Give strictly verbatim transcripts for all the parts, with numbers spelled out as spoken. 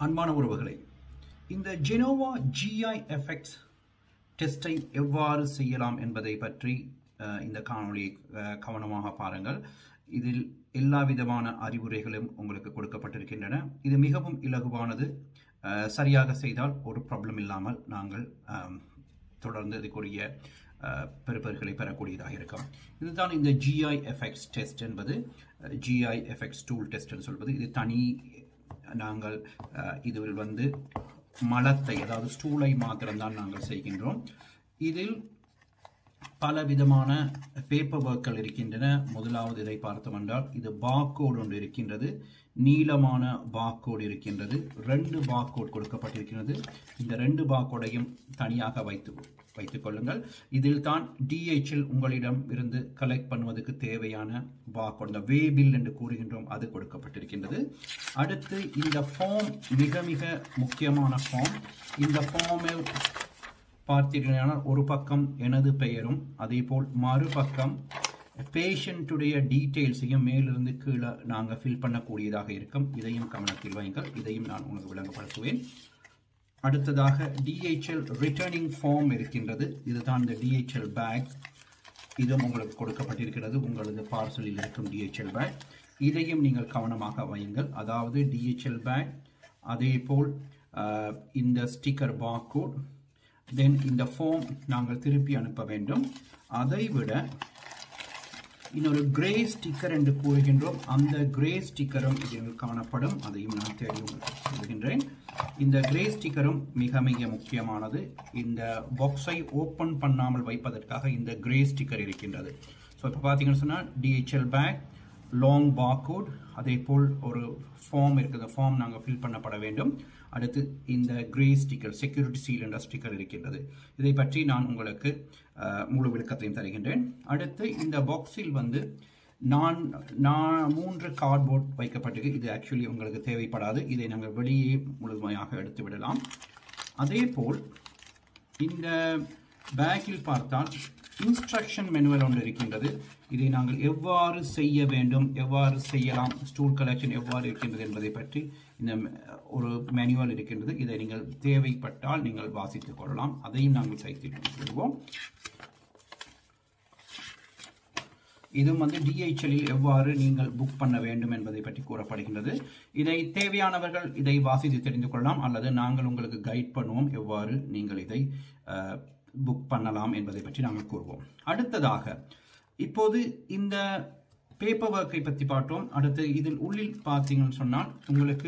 அன்பான உறவுகளை, இந்த ஜெனோவா ஜிஐஎஃப்எக்ஸ் டெஸ்டை எவ்வாறு செய்யலாம் என்பதை பற்றி இந்த காணொளியை கவனமாக பாருங்கள். இதில் எல்லா விதமான அறிவுரைகளும் உங்களுக்கு கொடுக்கப்பட்டிருக்கின்றன. இது மிகவும் இலகுவானது. சரியாக செய்தால் ஒரு ப்ராப்ளம் இல்லாமல் நாங்கள் தொடர்ந்து இதுக்குரிய பெறுபர்களை பெறக்கூடியதாக இருக்கும். இதுதான் இந்த ஜிஐஎஃப்எக்ஸ் டெஸ்ட் என்பது. ஜிஐஎஃப்எக்ஸ் டூல் டெஸ்ட் என்று சொல்வது இது தனி. நாங்கள் இதில் வந்து மலத்தை, அதாவது ஸ்டூலை மாத்திரம்தான் நாங்கள் செய்கின்றோம். இதில் பல விதமான பேப்பர் ஒர்க்கள் இருக்கின்றன. முதலாவது இதை பார்த்தோம் என்றால், இது பார்கோடு ஒன்று இருக்கின்றது, நீளமான பார்கோடு இருக்கின்றது, ரெண்டு பார்கோட் கொடுக்கப்பட்டிருக்கிறது. இந்த ரெண்டு பார்கோடையும் தனியாக வைத்து வைத்துக் கொள்ளுங்கள். இதில் தான் டிஹெச்எல் உங்களிடம் இருந்து கலெக்ட் பண்ணுவதற்கு தேவையான பார்கோட், இந்த வே பில் என்று கூறுகின்றோம், அது கொடுக்கப்பட்டிருக்கின்றது. அடுத்து இந்த ஃபார்ம் மிக மிக முக்கியமான ஃபார்ம். இந்த ஃபார்மில் பார்த்தீர்களானால் ஒரு பக்கம் எனது பெயரும் அதே போல் மறுபக்கம் பேஷண்ட்டுடைய டீட்டெயில்ஸையும் மேலிருந்து கீழே நாங்கள் ஃபில் பண்ணக்கூடியதாக இருக்கும். இதையும் கவனத்தில் வையுங்கள். இதையும் நான் உங்களுக்கு விளங்கப்படுத்துவேன். அடுத்ததாக டிஹெச்எல் ரிட்டர்னிங் ஃபார்ம் இருக்கின்றது. இதுதான் இந்த டிஹெச்எல் பேக். இதுவும் உங்களுக்கு கொடுக்கப்பட்டிருக்கிறது. உங்களது பார்சலில் இருக்கும் டிஹெச்எல் பேக். இதையும் நீங்கள் கவனமாக வையுங்கள். அதாவது டிஹெச்எல் பேக், அதே போல் இந்த ஸ்டிக்கர் பார்கோட், தென் இந்த ஃபார்ம் நாங்கள் திருப்பி அனுப்ப வேண்டும். அதை விட இன்னொரு கிரே ஸ்டிக்கர் என்று கூறுகின்றோம். அந்த கிரே ஸ்டிக்கரும் இதில் காணப்படும். அதையும் நான் தேடி சொல்கின்றேன். இந்த கிரே ஸ்டிக்கரும் மிக மிக முக்கியமானது. இந்த பாக்ஸை ஓப்பன் பண்ணாமல் வைப்பதற்காக இந்த கிரே ஸ்டிக்கர் இருக்கின்றது. ஸோ இப்போ பார்த்தீங்கன்னு சொன்னால் டிஹெச்எல் பேக், லாங் பார்கோட், அதே போல் ஒரு ஃபார்ம் இருக்குது. ஃபார்ம் நாங்கள் ஃபில் பண்ணப்பட வேண்டும். அடுத்து இந்த கிரே ஸ்டிக்கர், செக்யூரிட்டி சீல் என்ற ஸ்டிக்கர் இருக்கின்றது. இதை பற்றி நான் உங்களுக்கு முழு விளக்கத்தையும் தருகின்றேன். அடுத்து இந்த பாக்ஸில் வந்து நான் நான் மூன்று கார்ட்போர்ட் வைக்கப்பட்டிருக்கு. இது ஆக்சுவலி உங்களுக்கு தேவைப்படாது. இதை நாங்கள் வெளியே முழுமையாக எடுத்து விடலாம். அதே போல் இந்த பேக்கில் பார்த்தால் இன்ஸ்ட்ரக்ஷன் மேனுவல் ஒன்று இருக்கின்றது. இதை நாங்கள் எவ்வாறு செய்ய வேண்டும், எவ்வாறு செய்யலாம், ஸ்டூல் கலெக்ஷன் எவ்வாறு இருக்கின்றது என்பதை பற்றி இந்த ஒரு மேனுவல் இருக்கின்றது. இதை நீங்கள் தேவைப்பட்டால் நீங்கள் வாசித்துக் கொள்ளலாம். அதையும் நாங்கள் கைத்தில் விடுவோம். இதுவும் வந்து டிஹெச்எல்லில் எவ்வாறு நீங்கள் புக் பண்ண வேண்டும் என்பதை பற்றி கூறப்படுகின்றது. இதை தேவையானவர்கள் இதை வாசித்து தெரிந்து கொள்ளலாம், அல்லது நாங்கள் உங்களுக்கு கைட் பண்ணுவோம் எவ்வாறு நீங்கள் இதை புக் பண்ணலாம் என்பதை பற்றி நாங்கள் கூறுவோம். அடுத்ததாக இப்போது இந்த பேப்பர் ஒர்க்கை பற்றி பார்த்தோம். அடுத்து இதில் உள்ளில் பார்த்தீங்கன்னு சொன்னால் உங்களுக்கு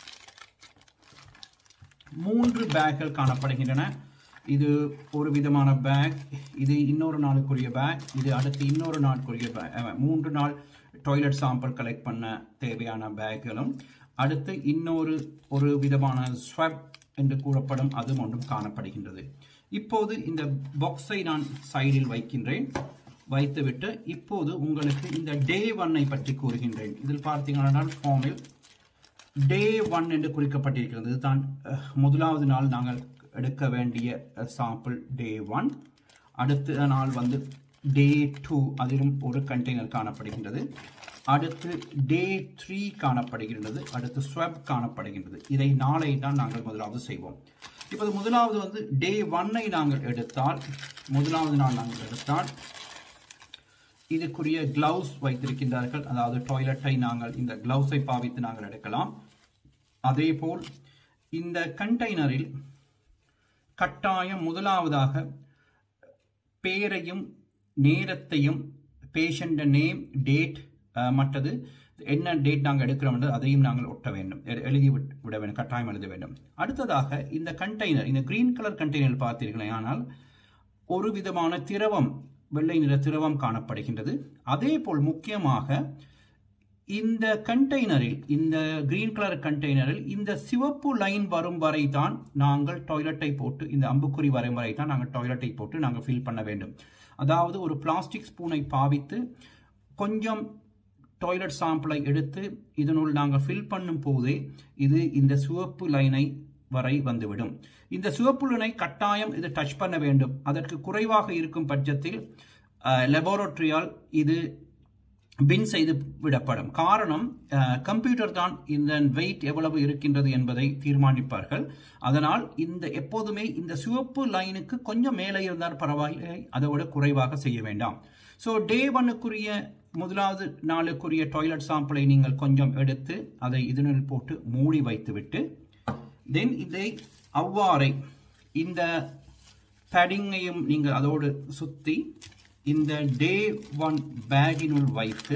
மூன்று பேக்கள் காணப்படுகின்றன. இது ஒரு விதமான பேக், இது இன்னொரு நாளுக்குரிய பேக், இது அடுத்து இன்னொரு நாளுக்குரிய பேக். மூன்று நாள் டாய்லெட் சாம்பிள் கலெக்ட் பண்ண தேவையான பேக்குகளும், அடுத்து இன்னொரு ஒரு விதமான ஸ்வாப் என்று கூறப்படும் அதுவும் ஒன்றும் காணப்படுகின்றது. இப்போது இந்த பாக்ஸை நான் சைடில் வைக்கின்றேன். வைத்துவிட்டு இப்போது உங்களுக்கு இந்த டே ஒன்னை பற்றி கூறுகின்றேன். இதில் பார்த்தீங்கன்னா ஃபார்மில் டே ஒன் என்று குறிக்கப்பட்டிருக்கிறது. இதுதான் முதலாவது நாள் நாங்கள் எடுக்க வேண்டிய சாம்பிள் டே ஒன். அடுத்த நாள் வந்து டே டூ, அதிலும் ஒரு கண்டெய்னர் காணப்படுகின்றது. அடுத்து டே த்ரீ காணப்படுகின்றது. அடுத்து ஸ்வாப் காணப்படுகின்றது. இதை நாளை தான் நாங்கள் முதலாவது செய்வோம். இப்போது முதலாவது வந்து டே ஒன்னை நாங்கள் எடுத்தால், முதலாவது நாள் நாங்கள் எடுத்தால் இதுக்குரிய கிளவுஸ் வைத்திருக்கின்றார்கள். அதாவது டாய்லெட்டை நாங்கள் இந்த கிளவுஸை பாவித்து நாங்கள் எடுக்கலாம். அதே போல் இந்த கண்டெய்னரில் கட்டாயம் முதலாவதாக பெயரையும் நேரத்தையும், பேஷண்ட் நேம், டேட், மற்றது என்ன டேட் நாங்கள் எடுக்கிறோம் என்று அதையும் நாங்கள் ஒட்ட வேண்டும், எழுதி விட வேண்டும், கட்டாயம் எழுத வேண்டும். அடுத்ததாக இந்த கண்டெய்னர், இந்த கிரீன் கலர் கண்டெய்னர் பார்த்தீர்களே, ஆனால் ஒரு விதமான திரவம், வெள்ளை நிற திரவம் காணப்படுகின்றது. அதே போல் முக்கியமாக இந்த கண்டெய்னரில், இந்த கிரீன் கலர் கண்டெய்னரில் இந்த சிவப்பு லைன் வரும் வரை தான் நாங்கள் டாய்லெட்டை போட்டு, இந்த அம்புக்குறி வரும் வரை தான் நாங்கள் டாய்லெட்டை போட்டு நாங்கள் ஃபில் பண்ண வேண்டும். அதாவது ஒரு பிளாஸ்டிக் ஸ்பூனை பாவித்து கொஞ்சம் டாய்லெட் சாம்பிளை எடுத்து இதனுள் நாங்கள் ஃபில் பண்ணும் போதே இது இந்த சிவப்பு லைனை வரை வந்துவிடும். இந்த சிவப்பு லைனை கட்டாயம் இது டச் பண்ண வேண்டும். அதற்கு குறைவாக இருக்கும் பட்சத்தில் லெபார்டரியால் இது பின் செய்து விடப்படும். காரணம், கம்ப்யூட்டர் தான் இந்த வெயிட் எவ்வளவு இருக்கின்றது என்பதை தீர்மானிப்பார்கள். அதனால் இந்த எப்போதுமே இந்த சிவப்பு லைனுக்கு கொஞ்சம் மேலே இருந்தால் பரவாயில்லை, அதை விட குறைவாக செய்ய வேண்டாம். ஸோ டே ஒன்னுக்குரிய முதலாவது நாளுக்குரிய டாய்லெட் சாம்பிளை நீங்கள் கொஞ்சம் எடுத்து அதை இதனில் போட்டு மூடி வைத்துவிட்டு தென் இதை அவ்வாறே இந்த பேடிங்கையும் நீங்கள் அதோடு சுற்றி இந்த டே ஒன் பேக்கினுள் வைத்து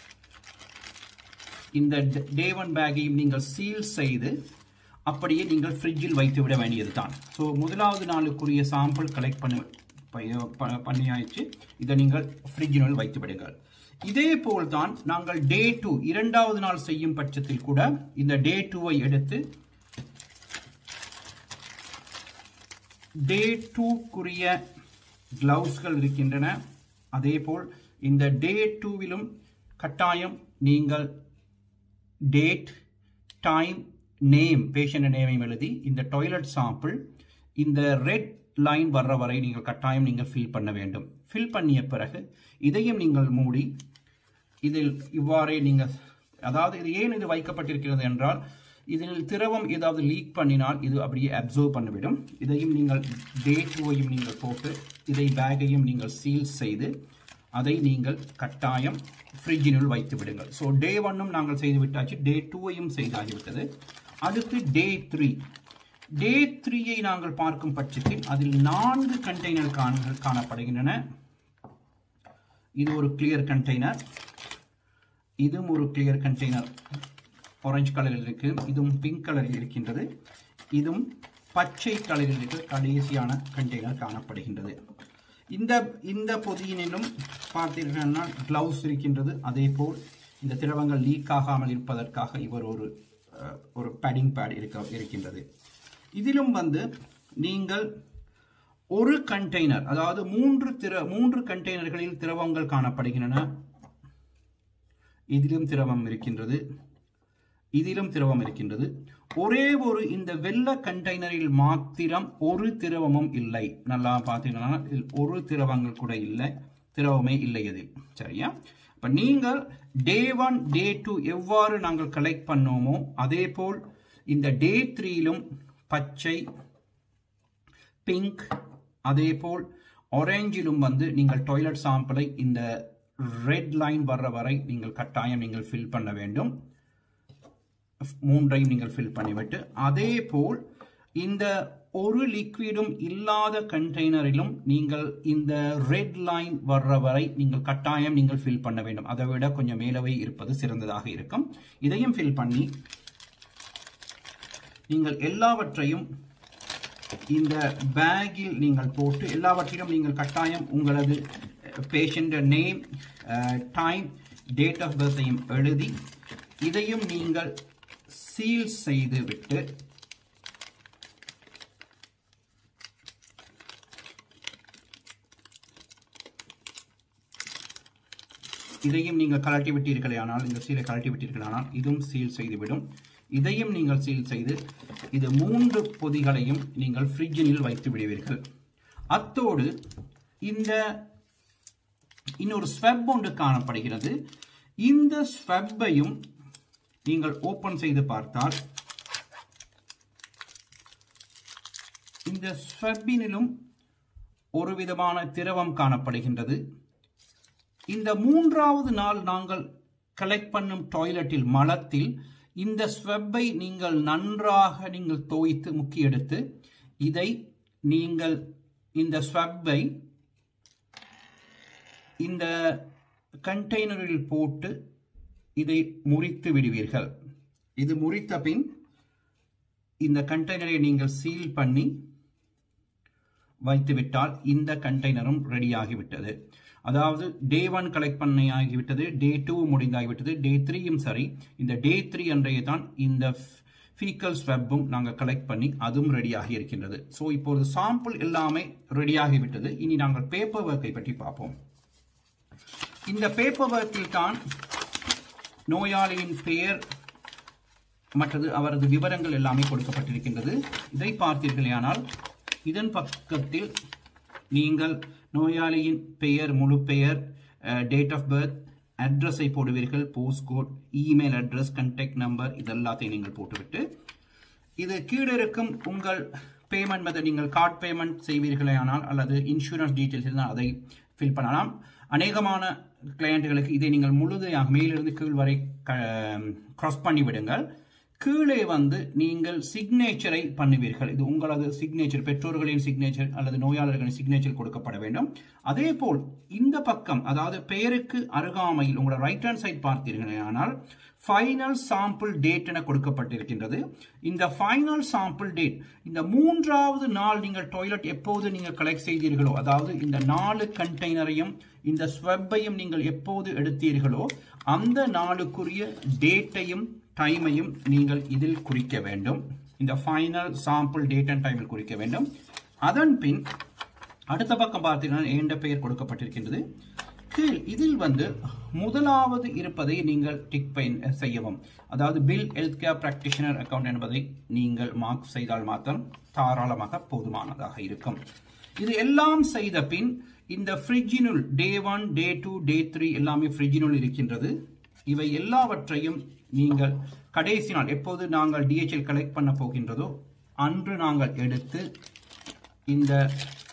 இந்த டே ஒன் பேக்கையும் நீங்கள் சீல் செய்து அப்படியே நீங்கள் ஃப்ரிட்ஜில் வைத்து விட வேண்டியது தான். ஸோ முதலாவது நாளுக்குரிய சாம்பிள் கலெக்ட் பண்ண பண்ணியாயிடுச்சு. இதை நீங்கள் ஃப்ரிட்ஜினுள் வைத்து விடுங்கள். இதே போல் தான் நாங்கள் டே டூ இரண்டாவது நாள் செய்யும் பட்சத்தில் கூட இந்த டே டூவை எடுத்து டே டூக்குரிய கிளவுஸ்கள் இருக்கின்றன. அதே போல் இந்த டே டூவிலும் கட்டாயம் நீங்கள் டேட், டைம், நேம், பேஷண்ட் நேமையும் எழுதி இந்த டாய்லெட் சாம்பிள் இந்த ரெட் லைன் வர்ற வரை நீங்கள் கட்டாயம் நீங்கள் ஃபில் பண்ண வேண்டும். ஃபில் பண்ணிய பிறகு இதையும் நீங்கள் மூடி இதில் இவ்வாறே நீங்கள், அதாவது இது ஏன் இது வைக்கப்பட்டிருக்கிறது என்றால் இதில் திரவம் ஏதாவது லீக் பண்ணினால் இது அப்படியே அப்சர்வ் பண்ணிவிடும். இதையும் நீங்கள் டே டூவையும் நீங்கள் போட்டு இதை பேக்கையும் நீங்கள் சீல் செய்து அதை நீங்கள் கட்டாயம் ஃப்ரிட்ஜினுள் வைத்து விடுங்கள். ஸோ டே ஒன்னும் நாங்கள் செய்து விட்டாச்சு, டே டூவையும் செய்தாகிவிட்டது. அடுத்து டே த்ரீ டே த்ரீயை நாங்கள் பார்க்கும் பட்சத்தில் அதில் நான்கு கண்டெய்னர் காணப்படுகின்றன. இது ஒரு கிளியர் கண்டெய்னர், இதுவும் ஒரு கிளியர் கண்டெய்னர் ஆரஞ்சு கலரில் இருக்கு, இதுவும் பிங்க் கலரில் இருக்கின்றது, இதுவும் பச்சை கலரில் இருக்கிற கடைசியான கண்டெய்னர் காணப்படுகின்றது. இந்த இந்த பொதியினிலும் பார்த்தீர்கள்னா கிளவுஸ் இருக்கின்றது. அதே போல் இந்த திரவங்கள் லீக் ஆகாமல் இருப்பதற்காக இவர் ஒரு ஒரு பேடிங் பேட் இருக்க இருக்கின்றது. இதிலும் வந்து நீங்கள் ஒரு கண்டெய்னர், அதாவது மூன்று திர மூன்று கண்டெய்னர்களில் திரவங்கள் காணப்படுகின்றன. இதிலும் திரவம் இருக்கின்றது, இதிலும் திரவம் இருக்கின்றது. ஒரே ஒரு இந்த வெள்ளை கண்டெய்னரில் மாத்திரம் ஒரு திரவமும் இல்லை. நல்லா பார்த்தீங்கன்னா ஒரு திரவங்கள் கூட இல்லை, திரவமே இல்லை அதில். சரியா? இப்ப நீங்கள் டே ஒன் டே டூ எவ்வாறு நாங்கள் கலெக்ட் பண்ணோமோ அதே போல் இந்த டே த்ரீயிலும் பச்சை, பிங்க், அதே போல் ஆரஞ்சிலும் வந்து நீங்கள் டாய்லெட் சாம்பிளை இந்த ரெட் லைன் வர்ற வரை நீங்கள் கட்டாயம் நீங்கள் ஃபில் பண்ண வேண்டும். மூன்றையும் நீங்கள் ஃபில் பண்ணிவிட்டு அதே போல் இந்த ஒரு லிக்விடும் இல்லாத கண்டெய்னரிலும் நீங்கள் இந்த ரெட் லைன் வர்ற வரை நீங்கள் கட்டாயம் நீங்கள் ஃபில் பண்ண வேண்டும். அதை விட கொஞ்சம் மேலவே இருப்பது சிறந்ததாக இருக்கும். இதையும் ஃபில் பண்ணி நீங்கள் எல்லாவற்றையும் இந்த பேக்கில் நீங்கள் போட்டு எல்லாவற்றிலும் நீங்கள் கட்டாயம் உங்களது patient name, time, date of பர்த்தையும் எழுதி இதையும் நீங்கள் சீல் செய்து விட்டு இதையும் நீங்கள் கலட்டி விட்டீர்களே ஆனால் இந்த சீலை கலட்டி விட்டீர்களே ஆனால் இதுவும் சீல் செய்துவிடும். இதையும் நீங்கள் சீல் செய்து இது மூன்று பொதிகளையும் நீங்கள் ஃப்ரிட்ஜினில் வைத்து விடுவீர்கள். அத்தோடு இந்த இன்னொரு ஸ்வெப் ஒன்று காணப்படுகிறது. இந்த ஸ்வெப்பையும் நீங்கள் ஓபன் செய்து பார்த்தால் இந்த ஸ்வெப்பினிலும் ஒரு விதமான திரவம் காணப்படுகின்றது. இந்த மூன்றாவது நாள் நாங்கள் கலெக்ட் பண்ணும் டாய்லெட்டில் மலத்தில் இந்த ஸ்வெப்பை நீங்கள் நன்றாக நீங்கள் தோய்த்து முக்கி எடுத்து இதை நீங்கள் இந்த ஸ்வெப்பை இந்த கண்டெய்னரில் போட்டு இதை முறித்து விடுவீர்கள். இது முறித்த பின் இந்த கண்டெய்னரை நீங்கள் சீல் பண்ணி வைத்துவிட்டால் இந்த கண்டெய்னரும் ரெடி ஆகிவிட்டது. அதாவது டே ஒன் கலெக்ட் பண்ணி ஆகிவிட்டது, டே டூ முடிந்தாகிவிட்டது, டே த்ரீயும் சரி. இந்த டே த்ரீ அன்றைய தான் இந்த ஃபீக்கல் ஸ்வெப்பும் நாங்கள் கலெக்ட் பண்ணி அதுவும் ரெடியாகி இருக்கின்றது. ஸோ இப்போது சாம்பிள் எல்லாமே ரெடியாகிவிட்டது. இனி நாங்கள் பேப்பர் ஒர்க்கை பற்றி பார்ப்போம். இந்த பேப்பர் ஒர்க்கில் தான் நோயாளியின் பெயர் மற்றது அவரது விவரங்கள் எல்லாமே கொடுக்கப்பட்டிருக்கின்றது. இதை பார்த்தீர்களேயானால் இதன் பக்கத்தில் நீங்கள் நோயாளியின் பெயர், முழு பெயர், டேட் ஆஃப் பர்த், அட்ரஸை போடுவீர்கள், post code, email address, contact number, இதெல்லாத்தையும் நீங்கள் போட்டுவிட்டு இது கீழே இருக்கும் உங்கள் பேமெண்ட் மெத்தட், நீங்கள் கார்டு பேமெண்ட் செய்வீர்களே ஆனால் அல்லது இன்சூரன்ஸ் டீட்டெயில்ஸ் இருந்தால் அதை ஃபில் பண்ணலாம். அநேகமான கிளையண்ட்டுகளுக்கு இதை நீங்கள் முழுதையாக மேலிருந்து கீழ் வரை கிராஸ் பண்ணி விடுங்கள். கீழே வந்து நீங்கள் சிக்னேச்சரை பண்ணுவீர்கள். இது உங்களது சிக்னேச்சர், பெற்றோர்களின் சிக்னேச்சர் அல்லது நோயாளர்களின் சிக்னேச்சர் கொடுக்கப்பட வேண்டும். அதே போல் இந்த பக்கம், அதாவது பெயருக்கு அருகாமையில் உங்களோட ரைட் ஹேண்ட் சைட் பார்த்தீர்கள் ஆனால் ஃபைனல் சாம்பிள் டேட் என கொடுக்கப்பட்டிருக்கின்றது. இந்த ஃபைனல் சாம்பிள் டேட், இந்த மூன்றாவது நாள் நீங்கள் டாய்லெட் எப்போது நீங்கள் கலெக்ட் செய்தீர்களோ, அதாவது இந்த நாலு கண்டெய்னரையும் இந்த ஸ்வெப்பையும் நீங்கள் எப்போது எடுத்தீர்களோ அந்த நாளுக்குரிய டேட்டையும் டைமையும் நீங்கள் இதில் குறிக்க வேண்டும். இந்த ஃபைனல் சாம்பிள் டேட் அண்ட் டைமில் குறிக்க வேண்டும். அதன் பின் அடுத்த பக்கம் பார்த்தீங்கன்னா என்ற பெயர் கொடுக்கப்பட்டிருக்கின்றது. கீழ் இதில் வந்து முதலாவது இருப்பதை நீங்கள் டிக் செய்யவும், அதாவது bill health care practitioner account என்பதை நீங்கள் மார்க் செய்தால் மாத்திரம் தாராளமாக போதுமானதாக இருக்கும். இது எல்லாம் செய்த பின் இந்த ஃப்ரிட்ஜினுள் day one, day two, day three எல்லாமே ஃப்ரிட்ஜினுள் இருக்கின்றது. இவை எல்லாவற்றையும் நீங்கள் கடைசி நாள் எப்போது நாங்கள் டிஹெச்எல் கலெக்ட் பண்ண போகின்றதோ அன்று நாங்கள் எடுத்து இந்த